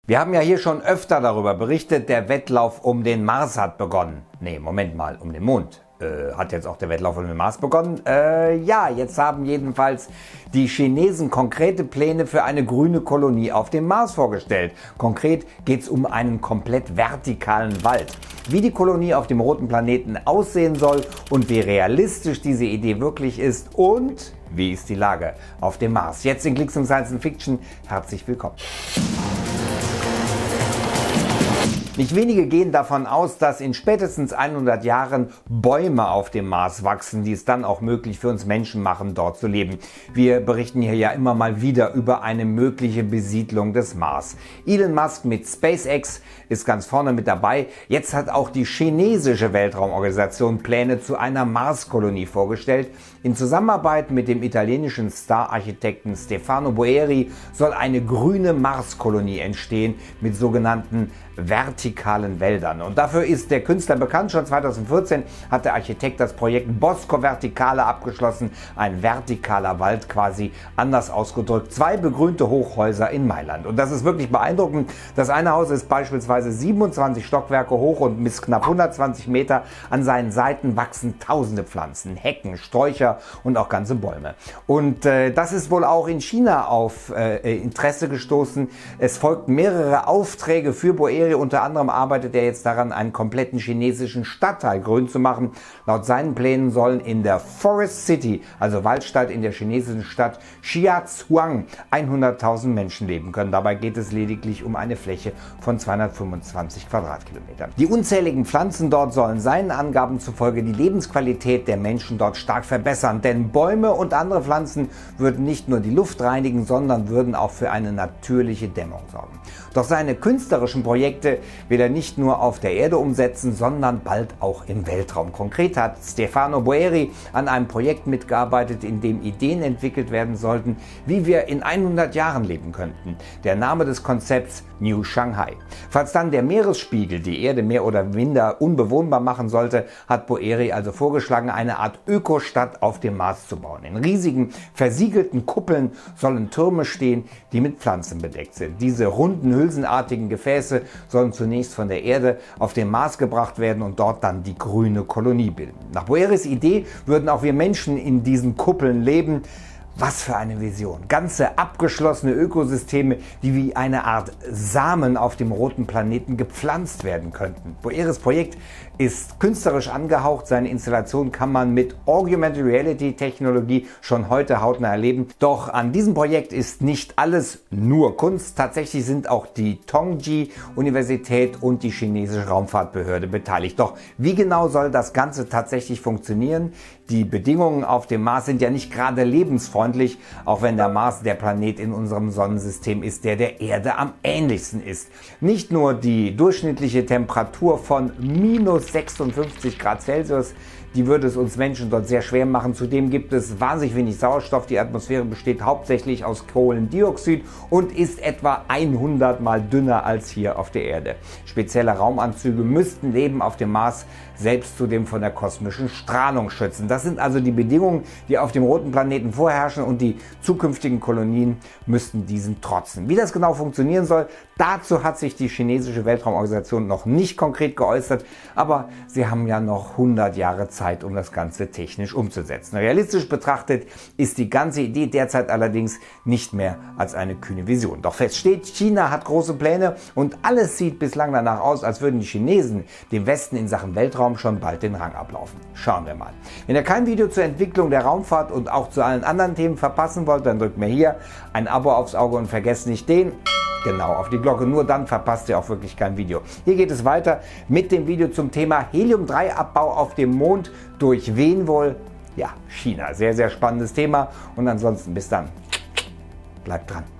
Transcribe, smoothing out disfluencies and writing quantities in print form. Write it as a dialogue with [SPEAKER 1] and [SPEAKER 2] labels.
[SPEAKER 1] Wir haben ja hier schon öfter darüber berichtet, der Wettlauf um den Mars hat begonnen. Nee, Moment mal, um den Mond. Hat jetzt auch der Wettlauf um den Mars begonnen? Ja, jetzt haben jedenfalls die Chinesen konkrete Pläne für eine grüne Kolonie auf dem Mars vorgestellt. Konkret geht es um einen komplett vertikalen Wald. Wie die Kolonie auf dem roten Planeten aussehen soll und wie realistisch diese Idee wirklich ist und wie ist die Lage auf dem Mars. Jetzt in Klicks und Science Fiction. Herzlich willkommen. Nicht wenige gehen davon aus, dass in spätestens 100 Jahren Bäume auf dem Mars wachsen, die es dann auch möglich für uns Menschen machen, dort zu leben. Wir berichten hier ja immer mal wieder über eine mögliche Besiedlung des Mars. Elon Musk mit SpaceX ist ganz vorne mit dabei. Jetzt hat auch die chinesische Weltraumorganisation Pläne zu einer Marskolonie vorgestellt. In Zusammenarbeit mit dem italienischen Star-Architekten Stefano Boeri soll eine grüne Marskolonie entstehen mit sogenannten vertikalen Wäldern. Und dafür ist der Künstler bekannt. Schon 2014 hat der Architekt das Projekt Bosco Verticale abgeschlossen. Ein vertikaler Wald quasi, anders ausgedrückt. 2 begrünte Hochhäuser in Mailand. Und das ist wirklich beeindruckend. Das eine Haus ist beispielsweise 27 Stockwerke hoch und misst knapp 120 Meter. An seinen Seiten wachsen tausende Pflanzen, Hecken, Sträucher und auch ganze Bäume. Und das ist wohl auch in China auf Interesse gestoßen. Es folgten mehrere Aufträge für Boeri. Unter anderem arbeitet er jetzt daran, einen kompletten chinesischen Stadtteil grün zu machen. Laut seinen Plänen sollen in der Forest City, also Waldstadt in der chinesischen Stadt Shijiazhuang, 100.000 Menschen leben können. Dabei geht es lediglich um eine Fläche von 225 Quadratkilometern. Die unzähligen Pflanzen dort sollen seinen Angaben zufolge die Lebensqualität der Menschen dort stark verbessern. Denn Bäume und andere Pflanzen würden nicht nur die Luft reinigen, sondern würden auch für eine natürliche Dämmung sorgen. Doch seine künstlerischen Projekte will er nicht nur auf der Erde umsetzen, sondern bald auch im Weltraum. Konkret hat Stefano Boeri an einem Projekt mitgearbeitet, in dem Ideen entwickelt werden sollten, wie wir in 100 Jahren leben könnten. Der Name des Konzepts: New Shanghai. Falls dann der Meeresspiegel die Erde mehr oder minder unbewohnbar machen sollte, hat Boeri also vorgeschlagen, eine Art Ökostadt auf dem Mars zu bauen. In riesigen, versiegelten Kuppeln sollen Türme stehen, die mit Pflanzen bedeckt sind. Diese runden, hülsenartigen Gefäße sollen zunächst von der Erde auf den Mars gebracht werden und dort dann die grüne Kolonie bilden. Nach Boeris Idee würden auch wir Menschen in diesen Kuppeln leben. Was für eine Vision. Ganze abgeschlossene Ökosysteme, die wie eine Art Samen auf dem roten Planeten gepflanzt werden könnten. Boeris Projekt ist künstlerisch angehaucht. Seine Installation kann man mit Augmented Reality Technologie schon heute hautnah erleben. Doch an diesem Projekt ist nicht alles nur Kunst. Tatsächlich sind auch die Tongji Universität und die chinesische Raumfahrtbehörde beteiligt. Doch wie genau soll das Ganze tatsächlich funktionieren? Die Bedingungen auf dem Mars sind ja nicht gerade lebensfreundlich, auch wenn der Mars der Planet in unserem Sonnensystem ist, der der Erde am ähnlichsten ist. Nicht nur die durchschnittliche Temperatur von minus 56 Grad Celsius, die würde es uns Menschen dort sehr schwer machen. Zudem gibt es wahnsinnig wenig Sauerstoff. Die Atmosphäre besteht hauptsächlich aus Kohlendioxid und ist etwa 100 Mal dünner als hier auf der Erde. Spezielle Raumanzüge müssten Leben auf dem Mars selbst zudem von der kosmischen Strahlung schützen. Das sind also die Bedingungen, die auf dem roten Planeten vorherrschen, und die zukünftigen Kolonien müssten diesen trotzen. Wie das genau funktionieren soll, dazu hat sich die chinesische Weltraumorganisation noch nicht konkret geäußert, aber sie haben ja noch 100 Jahre Zeit, um das Ganze technisch umzusetzen. Realistisch betrachtet ist die ganze Idee derzeit allerdings nicht mehr als eine kühne Vision. Doch fest steht, China hat große Pläne und alles sieht bislang danach aus, als würden die Chinesen dem Westen in Sachen Weltraum schon bald den Rang ablaufen. Schauen wir mal. Wenn ihr kein Video zur Entwicklung der Raumfahrt und auch zu allen anderen Themen verpassen wollt, dann drückt mir hier ein Abo aufs Auge und vergesst nicht den genau auf die Glocke. Nur dann verpasst ihr auch wirklich kein Video. Hier geht es weiter mit dem Video zum Thema Helium-3-Abbau auf dem Mond. Durch wen wohl? Ja, China. Sehr, sehr spannendes Thema. Und ansonsten bis dann. Bleibt dran.